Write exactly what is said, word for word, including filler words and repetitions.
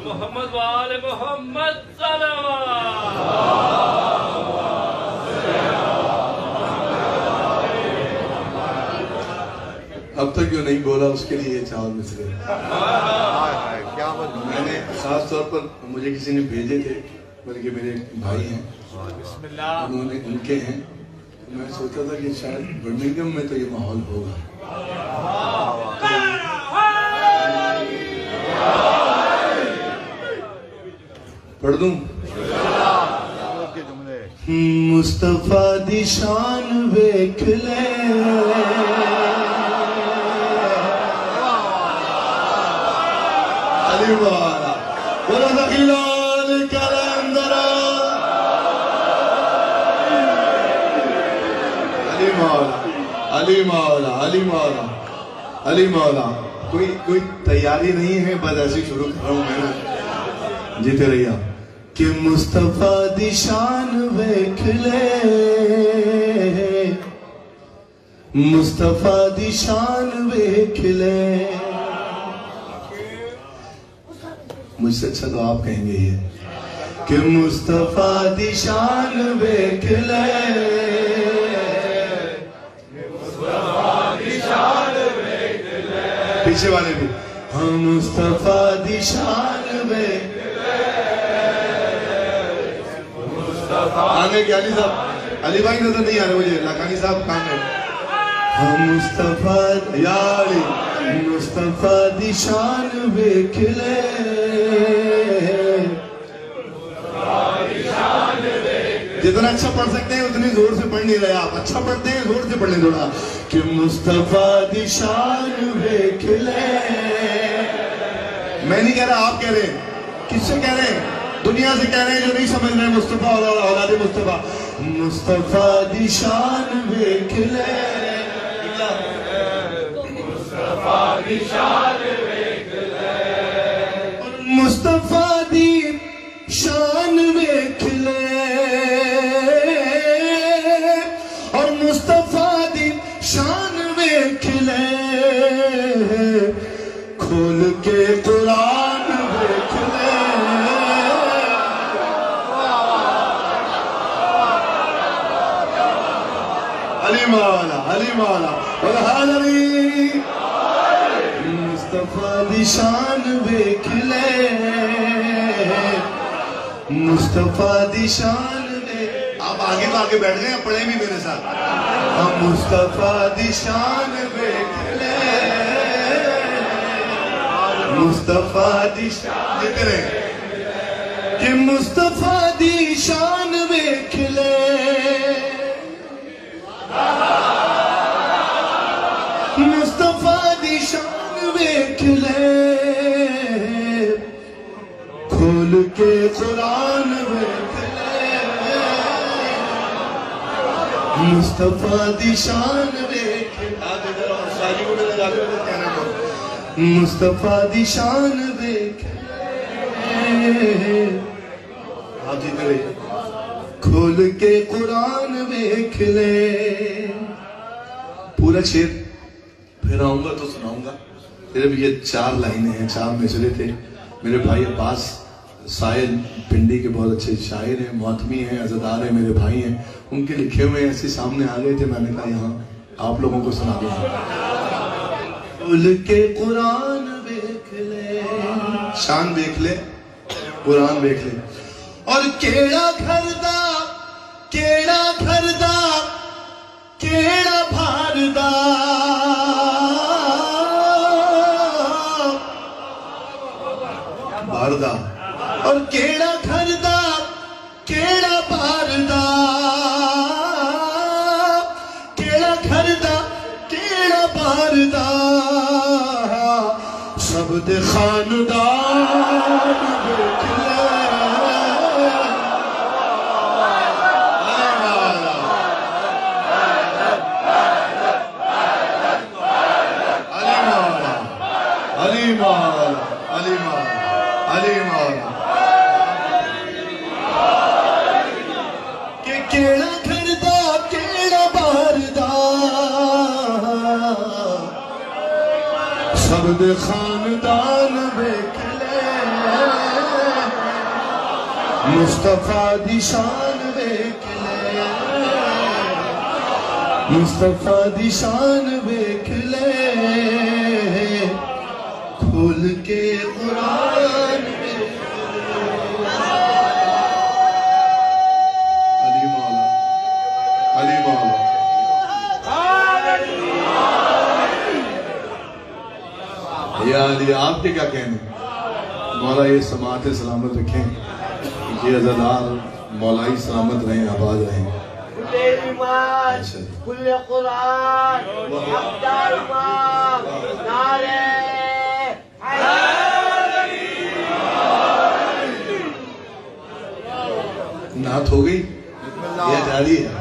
मोहम्मद वाले मोहम्मद सल्लल्लाहु। अब तक क्यों नहीं बोला उसके लिए ये चावल मिसरे क्या बात। मैंने खास तौर पर मुझे किसी ने भेजे थे, बल्कि मेरे भाई हैं, उन्होंने उनके हैं, तो मैं सोचा था कि शायद बर्मिंघम में तो ये माहौल होगा। पढ़ दूं? मुस्तफा दी शान वेख ले, अली वाला बोला दखिलाल कलंदर, अली मौला अली मौला अली मौला अली मौला। कोई कोई तैयारी नहीं है, बस ऐसे शुरू कर रहा हूं मैं, जीते रहिया। कि मुस्तफा दी शान वेख ले, मुस्तफा दी शान वेख ले। मुझसे अच्छा तो आप कहेंगे ये कि मुस्तफा दी शान वेख ले, मुस्तफा दी शान वेख ले। पीछे वाले भी हम मुस्तफा दी शान वेख ले, आगे क्या अली साहब, अली भाई नजर नहीं आ रहे मुझे, लाखानी साहब कहाँ है? हम मुस्तफा यारी मुस्तफा दी शान वेख ले, जितना अच्छा पढ़ सकते हैं उतनी जोर से पढ़ नहीं रहे आप, अच्छा पढ़ते हैं जोर से पढ़ने थोड़ा। कि मुस्तफा दी शान वेख ले, मैं नहीं कह रहा, आप कह रहे हैं। किससे कह रहे हैं? दुनिया से कह रहे हैं जो नहीं समझ रहे मुस्तफा और औलाद मुस्तफा। मुस्तफा दी शान वेख ले, मुस्तफा दी शान वेख ले, मुस्तफा दी शान वेख ले, और मुस्तफा दी शान वेख ले। खोल के कुरान वेख ले, अली मौला अली मौला मुस्तफा दी शान वेख ले, मुस्तफा दी शान वेख। आप आगे तो आगे बैठ गए, पढ़े भी मेरे साथ। हम मुस्तफा दी शान वेख ले, मुस्तफा दी शान जितने रहे कि मुस्तफा दी शान वेख ले, मुस्तफा दी शान वेख ले। खोल के कुरान वेख ले, मुस्तफा दी शान वेख। मुस्तफा दी शान वेख ले, आप जीते रहिए। खोल के कुरान वेख ले। पूरा शेर फिर आऊंगा तो सुनाऊंगा, सिर्फ ये चार लाइनें हैं, चार मिसरे थे। मेरे भाई अब्बास साहिल पिंडी के बहुत अच्छे शायर हैं, मौतमी हैं, अज़दार हैं, मेरे भाई हैं, उनके लिखे हुए ऐसे सामने आ गए थे। मैंने कहा यहाँ आप लोगों को सुना दूंगा। खुल के कुरान देख ले, शान देख ले, कुरान देख ले। और केड़ा घरदा केड़ा घरदा केड़ा भारदा, भारदा। और केड़ा घरदा केड़ा भारदा, केड़ा घरदा केड़ा भारदा, सब दे खानदान देख ले। अली मौला अली मौला अली मौला के केड़ा घरदा केड़ा बारदा, सब दे खानदान देख ले। मुस्तफा दी शान वेख ले, मुस्तफा दी शान वेख ले, खुल के कुरान वेख ले। अली मौला, अली मौला। या अली, आपके क्या कहने? मौला ये समात सलामत रखें, ये अज़ादार मौलाई सलामत रहें, आबाद रहें। नात हो गई या जारी है?